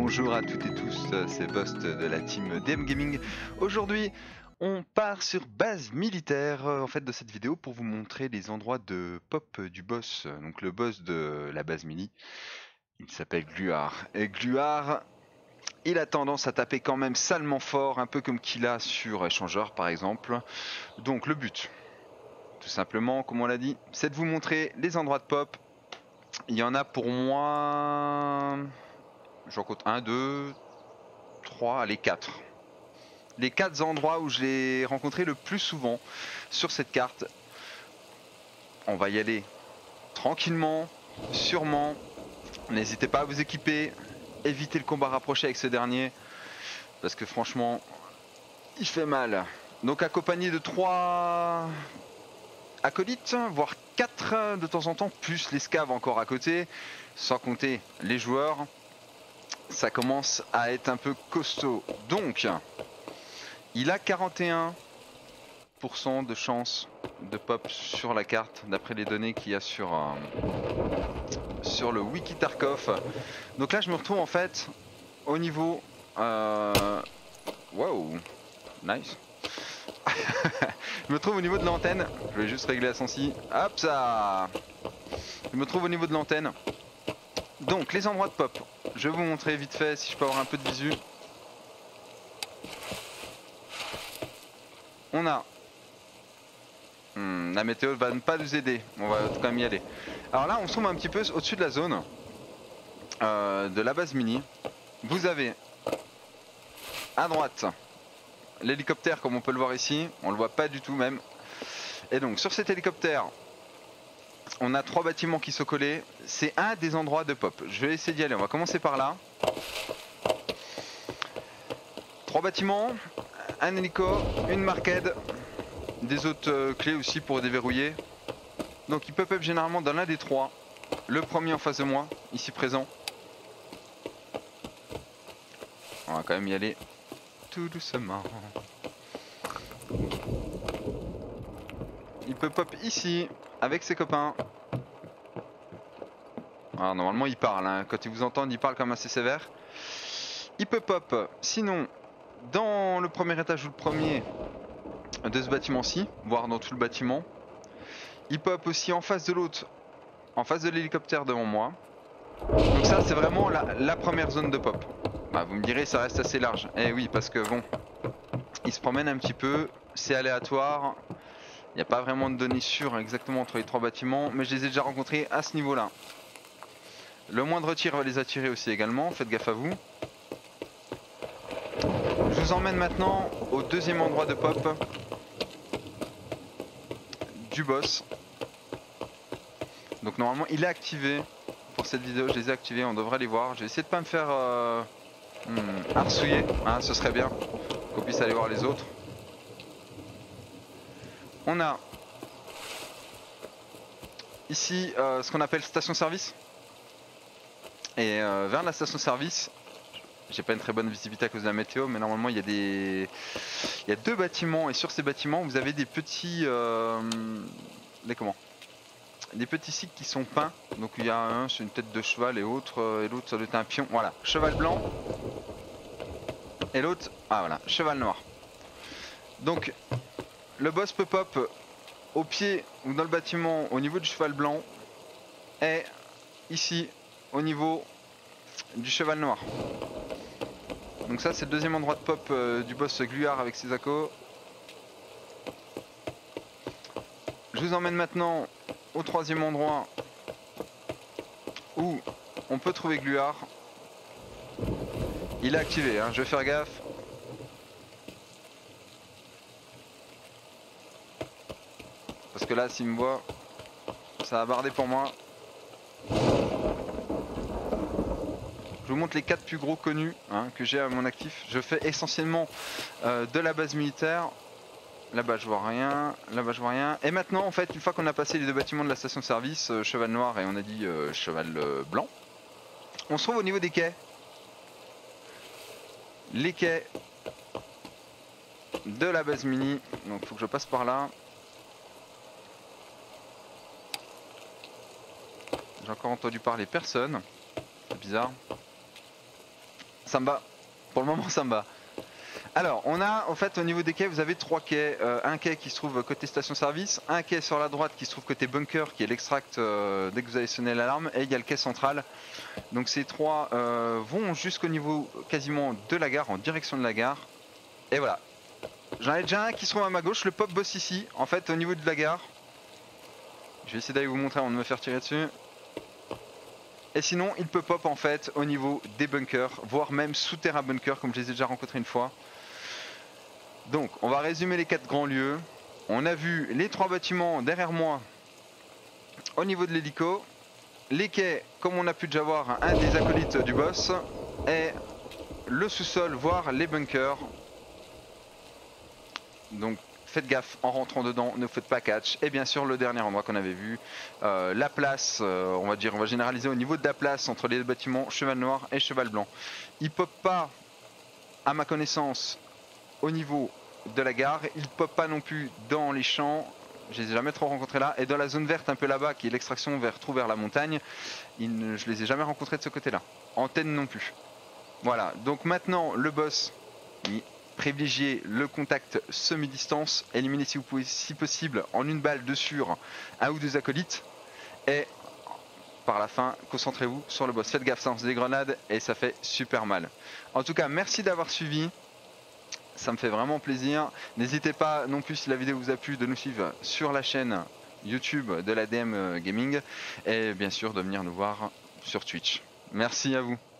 Bonjour à toutes et tous, c'est Bust de la team DM Gaming. Aujourd'hui, on part sur base militaire en fait de cette vidéo pour vous montrer les endroits de pop du boss, donc le boss de la base mini. Il s'appelle Gluar. Et Gluar, il a tendance à taper quand même salement fort, un peu comme qu'il a sur Échangeur par exemple. Donc le but, tout simplement, comme on l'a dit, c'est de vous montrer les endroits de pop. Il y en a pour moi... J'en compte 1, 2, 3, allez 4. Les 4 endroits où je l'ai rencontré le plus souvent sur cette carte. On va y aller tranquillement, sûrement. N'hésitez pas à vous équiper, évitez le combat rapproché avec ce dernier, parce que franchement, il fait mal. Donc accompagné de 3 acolytes, voire 4 de temps en temps, plus les scaves encore à côté, sans compter les joueurs. Ça commence à être un peu costaud. Donc, il a 41% de chance de pop sur la carte, d'après les données qu'il y a sur le wiki Tarkov. Donc là, je me retrouve en fait au niveau... Wow, nice. Je me trouve au niveau de l'antenne. Je vais juste régler la sensi. Hop ça. Je me trouve au niveau de l'antenne. Donc les endroits de pop. Je vais vous montrer vite fait si je peux avoir un peu de visu. On a... la météo va ne pas nous aider. On va quand même y aller. Alors là, on se trouve un petit peu au-dessus de la zone de la base mini. Vous avez à droite l'hélicoptère comme on peut le voir ici. On le voit pas du tout même. Et donc sur cet hélicoptère, on a 3 bâtiments qui sont collés. C'est un des endroits de pop. Je vais essayer d'y aller. On va commencer par là. 3 bâtiments, un hélico, une marquette, des autres clés aussi pour déverrouiller. Donc il pop-up généralement dans l'un des 3. Le premier en face de moi, ici présent. On va quand même y aller tout doucement. Il peut pop ici avec ses copains. Alors normalement il parle, hein. Quand il vous entend il parle comme assez sévère. Il peut pop sinon dans le premier étage ou le premier de ce bâtiment-ci, voire dans tout le bâtiment. Il pop aussi en face de l'autre, en face de l'hélicoptère devant moi. Donc ça c'est vraiment la première zone de pop. Bah, vous me direz ça reste assez large. Eh oui parce que bon, il se promène un petit peu, c'est aléatoire. Il n'y a pas vraiment de données sûres exactement entre les 3 bâtiments, mais je les ai déjà rencontrés à ce niveau-là. Le moindre tir va les attirer aussi également, faites gaffe à vous. Je vous emmène maintenant au deuxième endroit de pop du boss. Donc normalement il est activé pour cette vidéo, je les ai activés, on devrait les voir. Je vais essayer de pas me faire harcouiller, hein, ce serait bien qu'on puisse aller voir les autres. On a ici ce qu'on appelle station-service. Et vers la station-service, j'ai pas une très bonne visibilité à cause de la météo, mais normalement il y a il y a 2 bâtiments, et sur ces bâtiments vous avez des petits des petits cycles qui sont peints. Donc il y a un c'est une tête de cheval et l'autre ça doit être un pion. Voilà, cheval blanc. Et l'autre, ah voilà, cheval noir. Donc le boss peut pop au pied ou dans le bâtiment au niveau du cheval blanc et ici au niveau du cheval noir. Donc ça c'est le deuxième endroit de pop du boss Gluar avec ses accos. Je vous emmène maintenant au troisième endroit où on peut trouver Gluar. Il est activé, hein, je vais faire gaffe. Parce que là s'il me voit, ça va barder pour moi. Je vous montre les 4 plus gros connus hein, que j'ai à mon actif. Je fais essentiellement de la base militaire. Là-bas je vois rien, là-bas je vois rien. Et maintenant en fait, une fois qu'on a passé les 2 bâtiments de la station service, cheval noir et on a dit cheval blanc, on se trouve au niveau des quais. Les quais de la base mini, donc il faut que je passe par là. J'ai encore entendu parler personne, c'est bizarre. Ça me va. Pour le moment, ça me va. Alors, on a en fait au niveau des quais, vous avez 3 quais. Un quai qui se trouve côté station-service, un quai sur la droite qui se trouve côté bunker, qui est l'extract dès que vous avez sonné l'alarme, et il y a le quai central. Donc ces 3 vont jusqu'au niveau quasiment de la gare, en direction de la gare. Et voilà. J'en ai déjà un qui se trouve à ma gauche, le pop boss ici, en fait au niveau de la gare. Je vais essayer d'aller vous montrer avant de me faire tirer dessus. Et sinon, il peut pop en fait au niveau des bunkers, voire même souterrain bunker, comme je les ai déjà rencontrés une fois. Donc, on va résumer les 4 grands lieux. On a vu les 3 bâtiments derrière moi au niveau de l'hélico. Les quais, comme on a pu déjà voir, un des acolytes du boss. Et le sous-sol, voire les bunkers. Donc, faites gaffe en rentrant dedans, ne faites pas catch. Et bien sûr, le dernier endroit qu'on avait vu, la place, on va généraliser au niveau de la place entre les bâtiments cheval noir et cheval blanc. Il pop pas, à ma connaissance, au niveau de la gare, il pop pas non plus dans les champs, je les ai jamais trop rencontrés là, et dans la zone verte un peu là-bas qui est l'extraction vers trou vers la montagne, je les ai jamais rencontrés de ce côté là, antenne non plus. Voilà, donc maintenant le boss, privilégiez le contact semi-distance, éliminez si vous pouvez, si possible en une balle de sur un ou deux acolytes, et par la fin concentrez-vous sur le boss, faites gaffe, ça lance des grenades et ça fait super mal. En tout cas merci d'avoir suivi. Ça me fait vraiment plaisir. N'hésitez pas non plus si la vidéo vous a plu de nous suivre sur la chaîne YouTube de l'ADM Gaming et bien sûr de venir nous voir sur Twitch. Merci à vous.